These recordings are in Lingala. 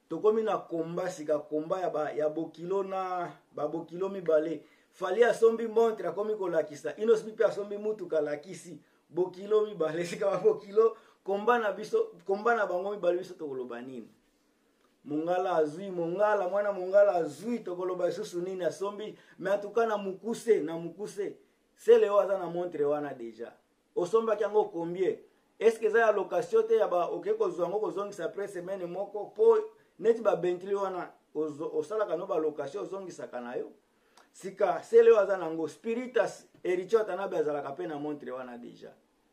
tokomi na komba sika komba ya bokilo na babokilo mibale fali asombi montre akomi kolakisa Inos B pe asombi mutuka lakisi bokilo mibale sika babokilo komba na biso komba na bango mibale biso tokoloba nini mongala azui mongala mwana mongala azui tokoloba susu nini asombi me atuka na mukuse sele oza na montre wana deja osomba kyango combien est-ce que ça ya location te ya ba okeko zwango kozongisa après semaine moko po neti ba Bentley wana osala kano ba location ozongisa kanayo sika sele oza nango spiritas ericho tanabe azalaka pe na montre wana deja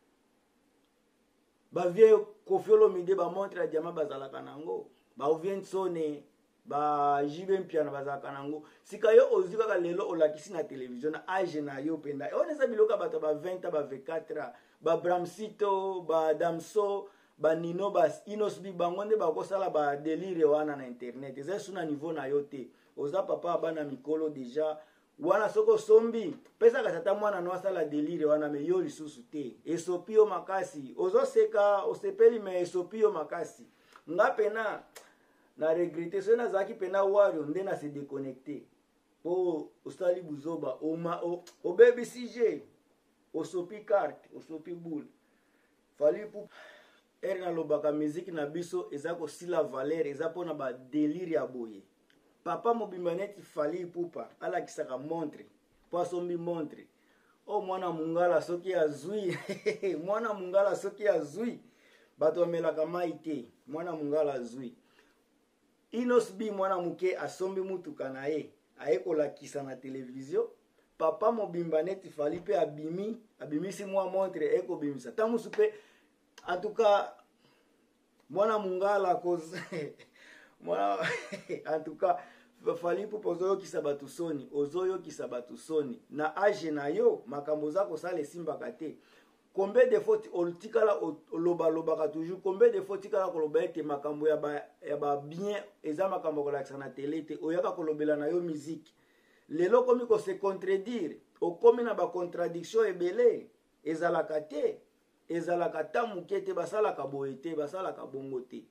ba vie kofiolo mide ba montre ya diamant bazalaka nango ba Oviensone ba jibe mpiana bazalaka nango sika yo ozika ka lelo olakisi na television na age na yo penda onesa biloka bato ba 20 ba 24 ba Bramsito ba Damso ba Nino ba Inos B bango nde bakosala ba délire wana na internet eza suna niveau na yo te oza papa bana mikolo deja wana soko sombi pesa kasata mwana no asala délire wana me yo lisusu te esopio makasi ozoseka osepeli me esopio makasi nga pena na regrette so na zaki pena wario nde na se déconnecter po ostali buzoba o baby CJ osopi carte osopi boule fali pou na lobaka musique na biso eza ko sila valeur eza pona ba délire ya boye papa mobimba neti fali pupa ala kisaka montre po asombi montre o mwana mungala soki azui mwana mungala soki azui bato melaka maite mwana mungala azui Inos B mwana muke asombi mutuka na ye ayekolakisa na television papa mobimba neti fali pe abimisi mwa montre ekobimisa tamusu pe en tout cas mwana mungala cause mwana en tout cas fali po ozoyo kisabatu soni ozoyo kisabatu soni na age na yo makambo za ko sala simbaka te combien de fois otikala loba toujours combien de fois tikala koloba ete makambo ya ba bien eza makambo kolakisa na télé te oyaka kolobela na yo musique lelo komi ko se contredire okomi na ba contradiction ebele ezalaka te ezalaka ta muke te basalaka boye te basalaka bongo te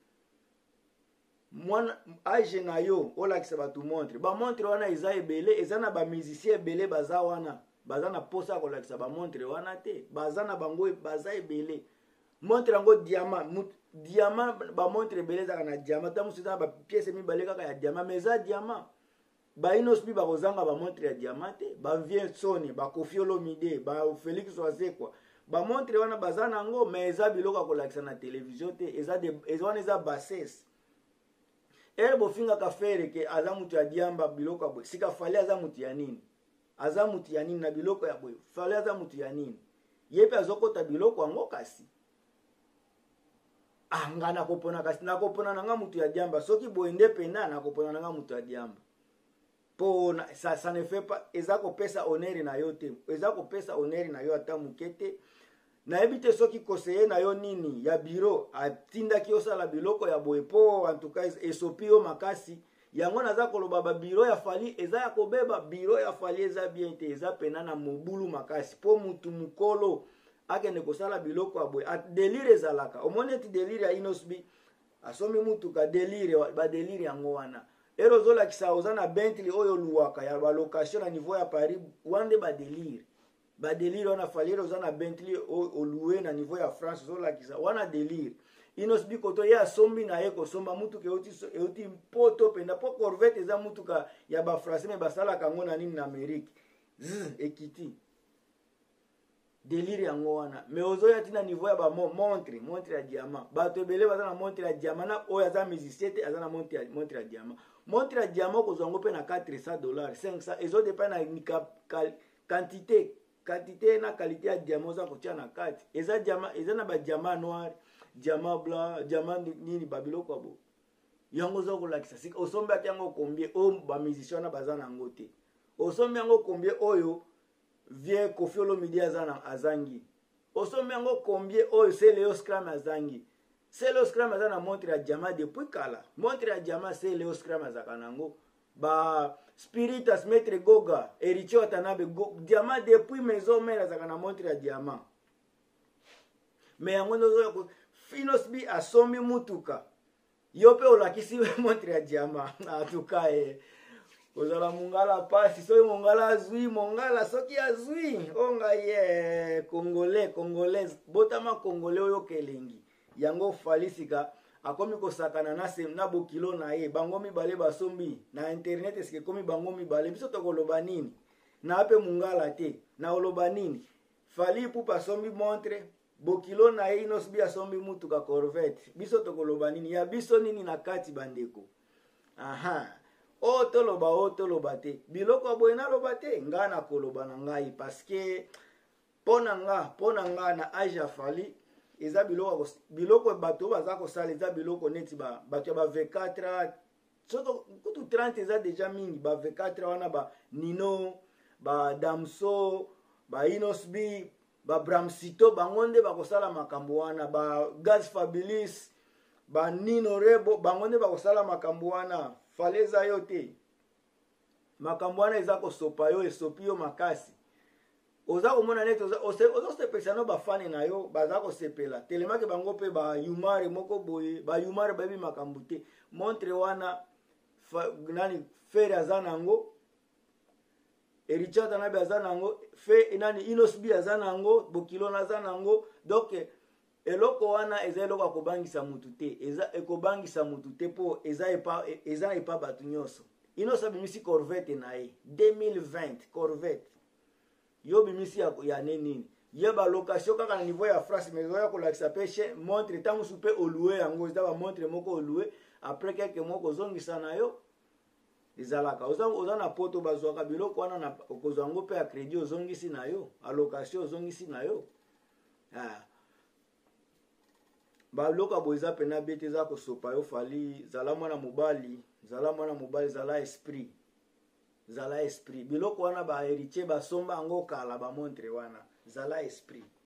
mwana age na yo olakisa batu montre ba montre wana eza ebele eza na ba musicien ebele baza wana baza na posa kolakisa ba montre wana te baza na bango baza ebele montre yango diamant ba montre ebele zaka na diamant tamusu eza ba pièce mibale kaka ya diamant mais eza diamant ba Inos B bakozanga ba montre ya diamant te ba Viensone ba Kofiolo Mide ba Félix Wazekwa ba montre wana baza nango mais eza biloko kolakisa na television te eza bassesse bofinga ka fere ke aza mutu ya diamba biloko boy sika fali aza mutu ya nini na biloko ya boy fali aza mutu ya nini yepe azokota biloko ango kasi nga nakopona kasi nakopona nanga mutu ya diamba soki boy nde pena nakopona nanga mutu ya diamba po ça ne fait pas eza kopesa honneur na yo te eza kopesa honneur na yo ata mukete na ebite soki conseiller na yo nini ya bureau atindaki osala biloko ya boye po en tout cas esopio makasi yango naza koloba ba bureau ya fali eza ya kobeba bureau ya fali eza bien te eza pena na mobulu makasi po mutu mukolo akende kosala biloko ya boye délire ezalaka omoni eti délire ya Inos B asomi mutuka délire ba délire yango wana erozolakisa oza na Bentley oyo luwaka ya ba location na niveau ya Paris wande ba délire wana fali oza na Bentley oluwe na niveau ya France ozolakisa wana délire Inos B koto ye asombi na ye kosomba mutuka euti poto penda po Corvette eza mutuka ya ba français me basalaka ngo na nini na Amérique ekiti délire yango wana mais ozoya tina niveau ya ba montre ya diamant bato ebele baza na montre ya diamant na oyo aza musicien te aza na montre ya diamant montre ya diamant kozwa ngo pe na $400 500 ezo dépend na quantité na qualité ya diamant za kotia na kati eza diamant eza na ba diamant noir diamant blanc diamant nini babiloko abo yango za kolakisa sika osombe ati yango combien o ba musicien na baza na ngo te osombe yango combien oyo vie Kofiolo Mide azangi osombe yango combien oyo Leo Scram azangi Leo Scram aza na montre ya diamant depuis kala montre ya diamant Leo Scram azaka nango ba Spiritas Maître Goga Ericho Watanabe diamant depuis maison mère azaka na montre ya diamant mais yango nozo Inos B asombi mutuka yo pe olakisi montre ya diama atuka ozala mongala pasi soki mongala azwi mongala soki azwi onga ye congolais botama congolais oyo kelengi yango falisika akomi kosakana na bokilo na ye bango mibale basombi na internet eske komi bango mibale biso tokoloba nini na pe mongala te na oloba nini fali pupa sombi montre bokilo na ye inosbi asombi mutuka corvette biso tokoloba nini ya biso nini na kati bandeko aha o toloba te biloko boye naloba te nga na koloba na ngai paske pona nga na age ya fali eza biloko bato baza kosala eza biloko neti bato ya ba 24 soto kutu 30 eza deja mingi ba 24 wana ba Nino ba Damso ba Inosbi ba Bramsito bango nde bakosala makambo wana ba Gaz Fabilis ba Nino Rebo bango nde bakosala makambo wana faleza yo te makambo wana eza kosopa yo esopi yo makasi oza komona neti ozosepelisa no bafane na yo baza kosepela telemaki bango mpe bayumare moko boye bayumare bayebi makambo te montre wana nani fere aza nango erichata nabi aza nango nani Inosbi aza nango bokilona aza nango donc eloko wana eza eloko akobangisa mutu te eza ekobangisa mutu te po eza epa bato nyonso Inos abimisi corvette na ye 2020 corvette yo bimisi ya nini ye ba location kaka na niveau ya France mais oya kolakisa pe montre tangu supe olue yango eza ba montre moko olue après quelques mois kozongisa na yo ezalaka oza na poto bazwaka biloko wana na kozwa yango pe ya crédit ozongisi na yo allocation ozongisi na yo baloka boye eza pena bete eza kosopa yo fali zala mwana mobali zala esprit biloko wana ba héritier basomba yango kala ba montre wana zala esprit